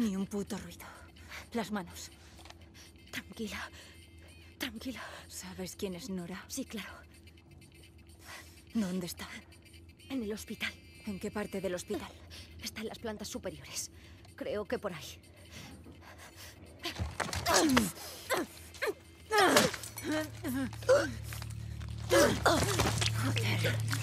Ni un puto ruido. Las manos. Tranquila. Tranquila. ¿Sabes quién es Nora? Sí, claro. ¿Dónde está? En el hospital. ¿En qué parte del hospital? Está en las plantas superiores. Creo que por ahí. Joder.